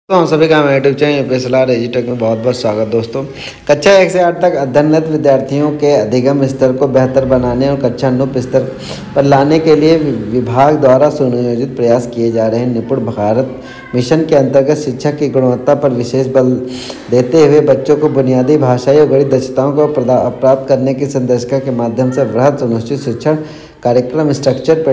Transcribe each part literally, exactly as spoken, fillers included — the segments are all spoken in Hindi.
तो हम सभी का हमारे यूट्यूब चैनल पेशला रेजिटेक में बहुत बहुत स्वागत दोस्तों। कक्षा एक से आठ तक अध्ययनरत विद्यार्थियों के अधिगम स्तर को बेहतर बनाने और कक्षा नौ स्तर पर लाने के लिए विभाग द्वारा सुनियोजित प्रयास किए जा रहे हैं। निपुण भारत मिशन के अंतर्गत शिक्षा की गुणवत्ता पर विशेष बल देते हुए बच्चों को बुनियादी भाषाई और गणित दक्षताओं को प्राप्त करने की संदर्शिका के माध्यम से वृहद सुनिश्चित शिक्षण कार्यक्रम स्ट्रक्चर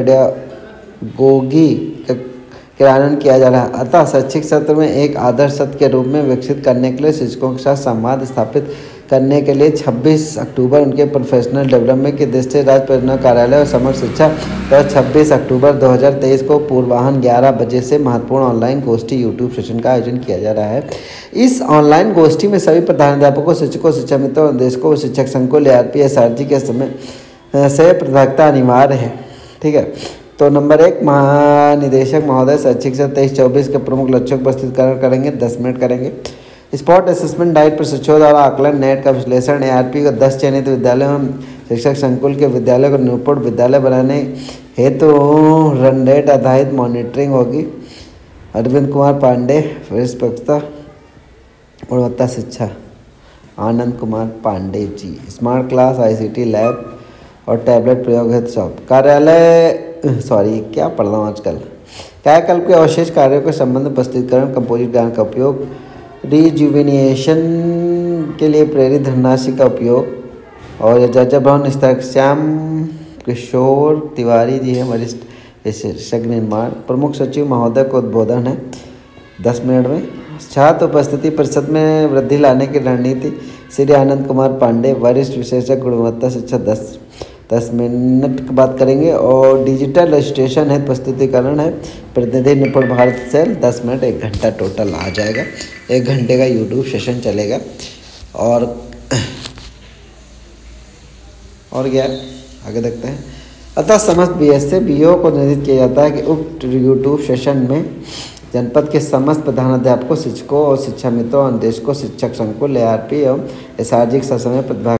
पेडागोगी क्रियान्वयन किया जा रहा है। अतः शैक्षिक सत्र में एक आदर्श सत्र के रूप में विकसित करने के लिए शिक्षकों के साथ संवाद स्थापित करने के लिए छब्बीस अक्टूबर उनके प्रोफेशनल डेवलपमेंट की दृष्टि से राज्य परियोजना कार्यालय और समग्र शिक्षा पर छब्बीस अक्टूबर दो हज़ार तेईस को पूर्वाह्न ग्यारह बजे से महत्वपूर्ण ऑनलाइन गोष्ठी यूट्यूब सेशन का आयोजन किया जा रहा है। इस ऑनलाइन गोष्ठी में सभी प्रधानाध्यापकों, शिक्षकों, शिक्षा मित्रों, निदेशकों, शिक्षक संकुल A R P S R G के समय से प्रतिभागिता अनिवार्य है। ठीक है, तो नंबर एक, महानिदेशक महोदय शैक्षिक सत्र तेईस चौबीस के प्रमुख लक्ष्यों को प्रस्तुतिकरण करेंगे, दस मिनट करेंगे। स्पॉट असेसमेंट डाइट प्रशिक्षकों द्वारा आकलन, नेट का विश्लेषण, ए आर पी को दस चयनित विद्यालयों एवं शिक्षक संकुल के विद्यालय को निपुण विद्यालय बनाने हेतु रन रेट आधारित मॉनिटरिंग होगी। अरविंद कुमार पांडे, निष्पक्षता गुणवत्ता शिक्षा, Anand Kumar Pandey ji. Smart class, I C T lab और टैबलेट प्रयोग हेतु शॉप कार्यालय सॉरी क्या पढ़ रहा हूँ आजकल। कायाकल्प के अवशेष कार्यों के संबंध में प्रस्तुतिकरण, कंपोजिट ज्ञान का उपयोग, रिजुविनेशन के लिए प्रेरित धनराशि का उपयोग। और जजा भवन स्तर श्याम किशोर तिवारी जी है, वरिष्ठ विशेषज्ञ निर्माण। प्रमुख सचिव महोदय को उद्बोधन है दस मिनट में। छात्र उपस्थिति प्रतिशत में वृद्धि लाने की रणनीति, श्री आनंद कुमार पांडे, वरिष्ठ विशेषज्ञ गुणवत्ता शिक्षा, दस दस मिनट की बात करेंगे। और डिजिटल रजिस्ट्रेशन है, प्रस्तुतिकरण है, प्रतिनिधि निपुण भारत सेल, दस मिनट, एक घंटा टोटल आ जाएगा। एक घंटे का यूट्यूब सेशन चलेगा। और और क्या आगे देखते हैं। अतः समस्त बी एस से बी ओ को निर्देशित किया जाता है कि उक्त यूट्यूब सेशन में जनपद के समस्त प्रधानाध्यापकों, शिक्षकों और शिक्षा मित्रों, निदेशकों, शिक्षक संकुल, ए आर पी एवं एस आर जी के समय प्रतिभाग